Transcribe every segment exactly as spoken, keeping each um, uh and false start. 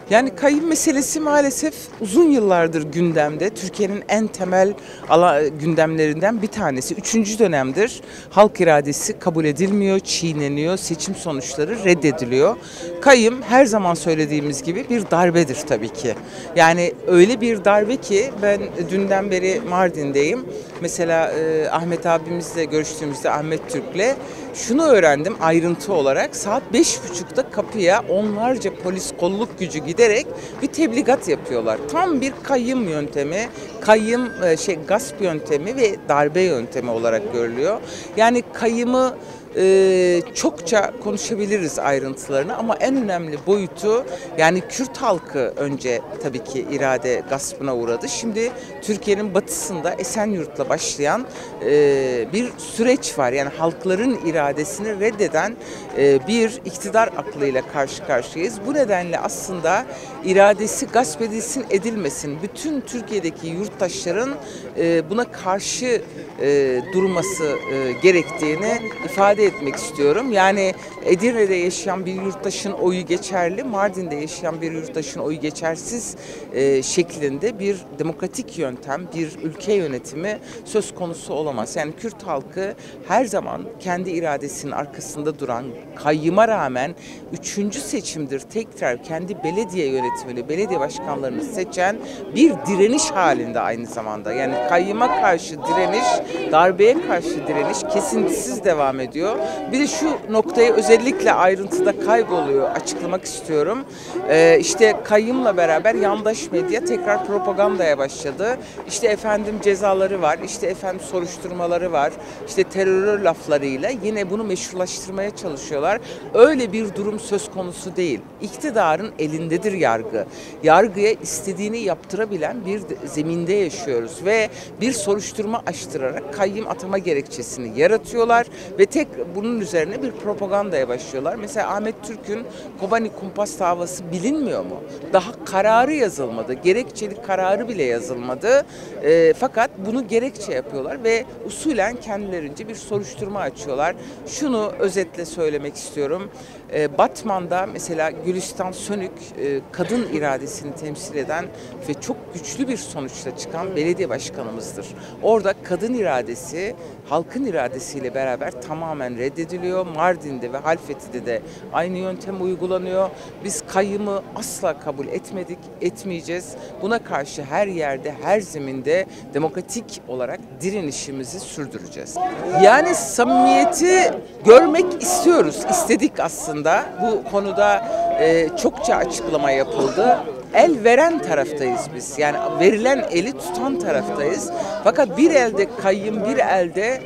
Yani kayyum meselesi maalesef uzun yıllardır gündemde. Türkiye'nin en temel ala, gündemlerinden bir tanesi. Üçüncü dönemdir halk iradesi kabul edilmiyor, çiğneniyor, seçim sonuçları reddediliyor. Kayyum her zaman söylediğimiz gibi bir darbedir tabii ki. Yani öyle bir darbe ki ben dünden beri Mardin'deyim. Mesela e, Ahmet abimizle görüştüğümüzde Ahmet Türk'le şunu öğrendim ayrıntı olarak. Saat beş buçukta kapıya onlarca polis kolluk gücü giderek bir tebligat yapıyorlar. Tam bir kayyum yöntemi, kayyum şey gasp yöntemi ve darbe yöntemi olarak görülüyor. Yani kayyımı Ee, çokça konuşabiliriz ayrıntılarını ama en önemli boyutu yani Kürt halkı önce tabii ki irade gaspına uğradı. Şimdi Türkiye'nin batısında Esenyurt'la başlayan e, bir süreç var. Yani halkların iradesini reddeden e, bir iktidar aklıyla karşı karşıyayız. Bu nedenle aslında iradesi gasp edilsin edilmesin bütün Türkiye'deki yurttaşların e, buna karşı e, durması e, gerektiğini ifade etmek istiyorum. Yani Edirne'de yaşayan bir yurttaşın oyu geçerli, Mardin'de yaşayan bir yurttaşın oyu geçersiz e, şeklinde bir demokratik yöntem, bir ülke yönetimi söz konusu olamaz. Yani Kürt halkı her zaman kendi iradesinin arkasında duran, kayyıma rağmen üçüncü seçimdir tekrar kendi belediye yönetimini, belediye başkanlarını seçen bir direniş halinde aynı zamanda. Yani kayyıma karşı direniş, darbeye karşı direniş kesintisiz devam ediyor. Bir de şu noktayı özellikle ayrıntıda kayboluyor açıklamak istiyorum. Ee, işte kayyımla beraber yandaş medya tekrar propagandaya başladı. İşte efendim cezaları var, işte efendim soruşturmaları var, işte terör laflarıyla yine bunu meşrulaştırmaya çalışıyorlar. Öyle bir durum söz konusu değil. İktidarın elindedir yargı. Yargıya istediğini yaptırabilen bir zeminde yaşıyoruz ve bir soruşturma açtırarak kayyım atama gerekçesini yaratıyorlar ve tek bunun üzerine bir propagandaya başlıyorlar. Mesela Ahmet Türk'ün Kobani Kumpas davası bilinmiyor mu? Daha kararı yazılmadı. Gerekçeli kararı bile yazılmadı. E, fakat bunu gerekçe yapıyorlar ve usulen kendilerince bir soruşturma açıyorlar. Şunu özetle söylemek istiyorum. E, Batman'da mesela Gülistan Sönük e, kadın iradesini temsil eden ve çok güçlü bir sonuçla çıkan belediye başkanımızdır. Orada kadın iradesi halkın iradesiyle beraber tamamen reddediliyor. Mardin'de ve Halfeti'de de aynı yöntem uygulanıyor. Biz kayyımı asla kabul etmedik, etmeyeceğiz. Buna karşı her yerde, her zeminde demokratik olarak direnişimizi sürdüreceğiz. Yani samimiyeti görmek istiyoruz, istedik aslında. Bu konuda e, çokça açıklama yapıldı. El veren taraftayız biz. Yani verilen eli tutan taraftayız. Fakat bir elde kayyım, bir elde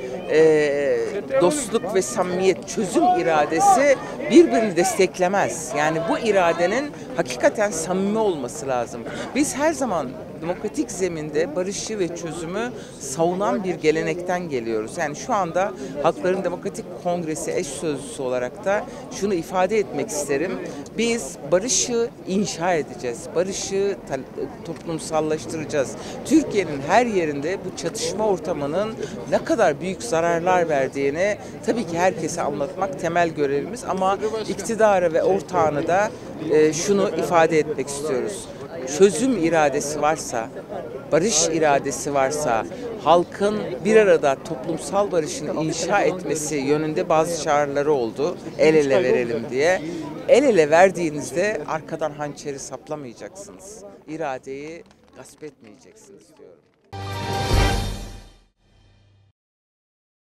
e, dostluk ve samimiyet, çözüm iradesi birbirini desteklemez. Yani bu iradenin hakikaten samimi olması lazım. Biz her zaman demokratik zeminde barışı ve çözümü savunan bir gelenekten geliyoruz. Yani şu anda Halkların Demokratik Kongresi eş sözcüsü olarak da şunu ifade etmek isterim. Biz barışı inşa edeceğiz. Barışı toplumsallaştıracağız. Türkiye'nin her yerinde bu çatışma ortamının ne kadar büyük zararlar verdiğini tabii ki herkese anlatmak temel görevimiz ama iktidara ve ortağını da e, şunu ifade etmek istiyoruz. Çözüm iradesi varsa, barış iradesi varsa, halkın bir arada toplumsal barışını inşa etmesi yönünde bazı çağrıları oldu. El ele verelim diye. El ele verdiğinizde arkadan hançeri saplamayacaksınız. İradeyi gasp etmeyeceksiniz diyorum.